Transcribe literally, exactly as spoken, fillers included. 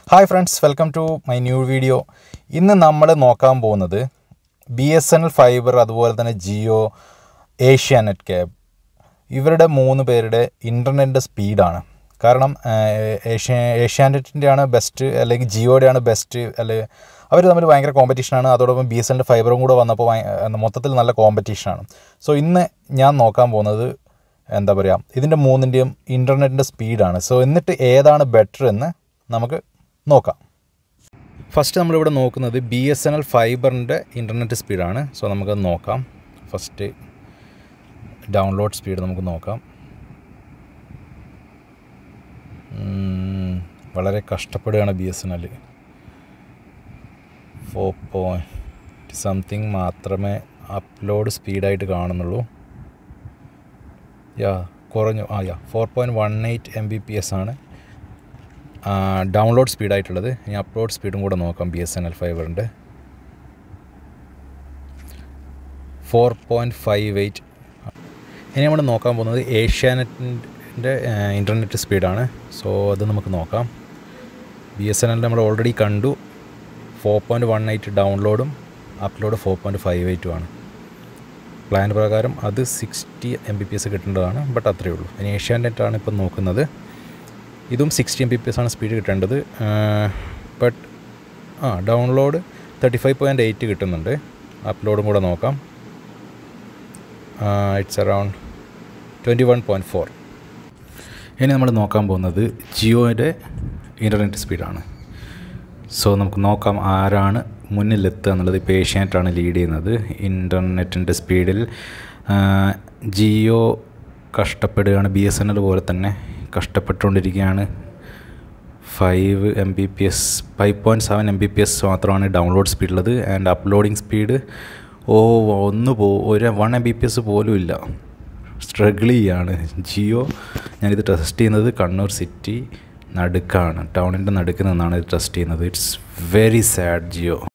Hi friends, welcome to my new video. ഇന്ന് നമ്മൾ നോക്കാൻ പോകുന്നത് B S N L fibre അതുപോലെ തന്നെ ജിയോ ഏഷ്യാനെറ്റ് കേബിൾ ഇവരുടെ മൂന്ന് പേരുടെ ഇൻ്റർനെറ്റിൻ്റെ സ്പീഡാണ്. കാരണം ഏഷ്യ ഏഷ്യാനെറ്റിൻ്റെയാണ് ബെസ്റ്റ് അല്ലെങ്കിൽ ജിയോയുടെയാണ് ബെസ്റ്റ് അല്ലെങ്കിൽ അവർ തമ്മിൽ ഭയങ്കര കോമ്പറ്റീഷനാണ്. അതോടൊപ്പം ബി എസ് എൻ എൽ ഫൈബറും കൂടെ വന്നപ്പോൾ മൊത്തത്തിൽ നല്ല കോമ്പറ്റീഷനാണ്. സോ ഇന്ന് ഞാൻ നോക്കാൻ പോകുന്നത് എന്താ പറയുക ഇതിൻ്റെ മൂന്നിൻ്റെയും ഇൻ്റർനെറ്റിൻ്റെ സ്പീഡാണ്. സോ എന്നിട്ട് ഏതാണ് ബെറ്റർ എന്ന് നമുക്ക് നോക്കാം. ഫസ്റ്റ് നമ്മളിവിടെ നോക്കുന്നത് ബി എസ് എൻ എൽ ഫൈബറിൻ്റെ ഇൻ്റർനെറ്റ് സ്പീഡാണ്. സോ നമുക്കത് നോക്കാം. ഫസ്റ്റ് ഡൗൺലോഡ് സ്പീഡ് നമുക്ക് നോക്കാം. വളരെ കഷ്ടപ്പെടുകയാണ് B S N L. Four point something മാത്രമേ അപ്ലോഡ് സ്പീഡായിട്ട് കാണുന്നുള്ളൂ. യാ കുറഞ്ഞു. ആ yeah four point one eight M B P S ആണ് ഡൗൺലോഡ് സ്പീഡായിട്ടുള്ളത്. ഇനി അപ്ലോഡ് സ്പീഡും കൂടെ നോക്കാം. ബി എസ് എൻ എൽ ഫൈബറിൻ്റെ ഫോർ പോയിൻറ്റ് ഫൈവ് എയ്റ്റ്. ഇനി നമ്മൾ നോക്കാൻ പോകുന്നത് ഏഷ്യാനെറ്റിൻ്റെ ഇൻ്റർനെറ്റ് സ്പീഡാണ്. സോ അത് നമുക്ക് നോക്കാം. ബി എസ് എൻ എൽ നമ്മൾ ഓൾറെഡി കണ്ടു. ഫോർ പോയിൻറ്റ് വൺ എയ്റ്റ് ഡൗൺലോഡും അപ്ലോഡ് ഫോർ പോയിൻറ്റ് ഫൈവ് എയ്റ്റുമാണ്. പ്ലാൻ പ്രകാരം അത് sixty M B P S കിട്ടേണ്ടതാണ്. ബട്ട് അത്രയേ ഉള്ളൂ. ഇനി ഏഷ്യാനെറ്റാണ് ഇപ്പം നോക്കുന്നത്. ഇതും sixty M B P S ആണ് സ്പീഡ് കിട്ടേണ്ടത്. ബട്ട് ആ download thirty five point eight കിട്ടുന്നുണ്ട്. അപ്ലോഡും കൂടെ നോക്കാം. It's around twenty one point four. ഇനി നമ്മൾ നോക്കാൻ പോകുന്നത് ജിയോയുടെ ഇൻ്റർനെറ്റ് സ്പീഡാണ്. സോ നമുക്ക് നോക്കാം ആരാണ് മുന്നിലെത്തുക എന്നുള്ളത്. ഇപ്പോൾ ഏഷ്യാനെറ്റാണ് ലീഡ് ചെയ്യുന്നത് ഇൻ്റർനെറ്റിൻ്റെ സ്പീഡിൽ. ജിയോ കഷ്ടപ്പെടുകയാണ്. ബി എസ് എൻ എൽ പോലെ തന്നെ കഷ്ടപ്പെട്ടുകൊണ്ടിരിക്കുകയാണ്. Five M B P S five point seven M B P S മാത്രമാണ് ഡൗൺലോഡ് സ്പീഡുള്ളത്. ആൻഡ് അപ്ലോഡിങ് സ്പീഡ് ഓ ഒന്ന് പോ ഒരു one M B P S പോലും ഇല്ല. സ്ട്രഗിൾ ചെയ്യാണ് ജിയോ. ഞാനിത് ടെസ്റ്റ് ചെയ്യുന്നത് കണ്ണൂർ സിറ്റി നടുക്കാണ്. ടൗണിൻ്റെ നടുക്ക് നിന്നാണ് ഇത് ടെസ്റ്റ് ചെയ്യുന്നത്. It's very sad Jio.